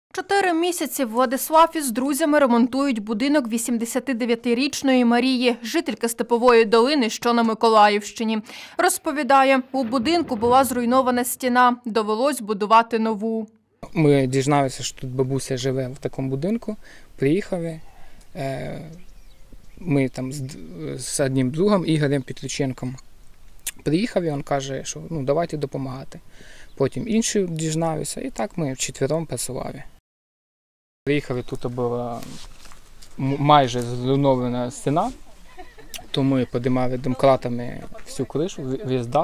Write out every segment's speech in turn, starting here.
4 місяці Владислав із друзями ремонтують будинок 89-річної Марії, жительки Степової долини, що на Миколаївщині. Розповідає, у будинку була зруйнована стіна, довелось будувати нову. Ми дізналися, що тут бабуся живе в такому будинку, приїхали. Ми там з одним другом, Ігорем Петлюченком, приїхав і він каже, що давайте допомагати. Потім інші дізналися, і так ми вчетвером працювали. Приїхали, тут була майже зруйнована стіна, то ми підіймали домкратами всю кришу, весь дах.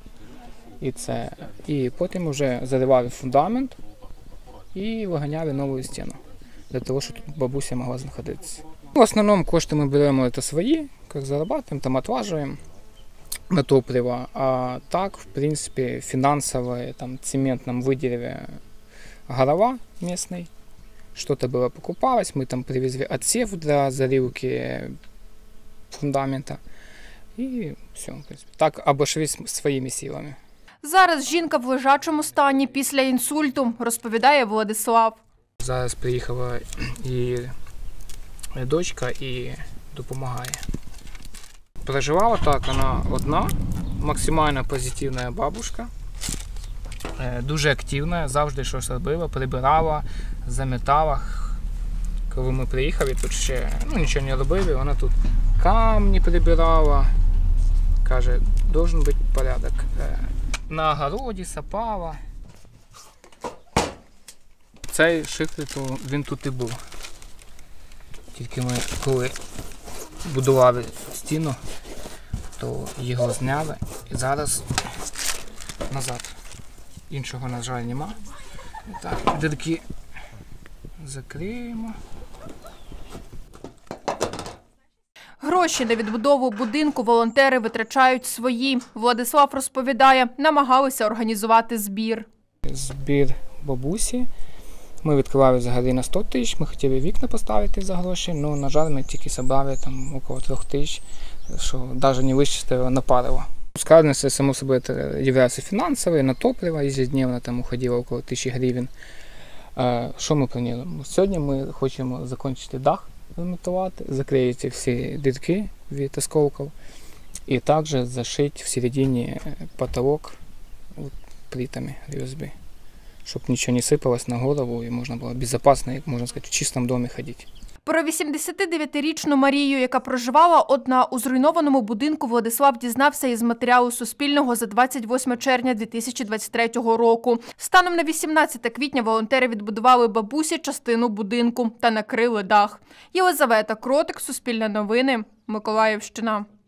І потім вже заривали фундамент і виганяли нову стіну, для того, щоб тут бабуся могла знаходитися. В основному кошти ми беремо свої, як заробляємо, там отлажуємо на топливо, а так, в принципі, финансово, там, цемент нам выделили голова местный, что-то было покупалось, мы там привезли отсев для заливки фундамента, и все, в принципе. Так обошлись своїми силами. Зараз жінка в лежачому стані після інсульту, розповідає Владислав. Зараз приїхала і дочка і допомагає. Проживала так, вона одна, максимально позитивна бабушка, дуже активна, завжди щось робила, прибирала, замітала. Коли ми приїхали, тут ще нічого не робили, вона тут камні прибирала, каже, должен бути порядок. На огороді сапала. Цей шифер, він тут і був. Тільки ми, коли будували стіну, то його зняли і зараз назад. Іншого, на жаль, нема. Так, дірки закриємо. Гроші на відбудову будинку волонтери витрачають свої. Владислав розповідає, намагалися організувати збір. Збір бабусі. Ми відкривали взагалі на 100 тисяч, ми хотіли вікна поставити за гроші, але, на жаль, ми тільки зібрали там около 3 тисяч, що навіть не вичистили на паливо. Складність, само собою, є фінансові, на топливо, ежедневно там уходило около 1000 гривень. Що ми плануємо? Сьогодні ми хочемо закінчити дах ремонтувати, закрити всі дірки від осколків і також зашити всередині потолок плитами USB. Щоб нічого не сипалось на голову і можна було безпечно, як можна сказати, в чистому домі ходити. Про 89-річну Марію, яка проживала одна у зруйнованому будинку, Владислав дізнався із матеріалу Суспільного за 28 червня 2023 року. Станом на 18 квітня волонтери відбудували бабусі частину будинку та накрили дах. Єлизавета Кротик, Суспільне новини, Миколаївщина.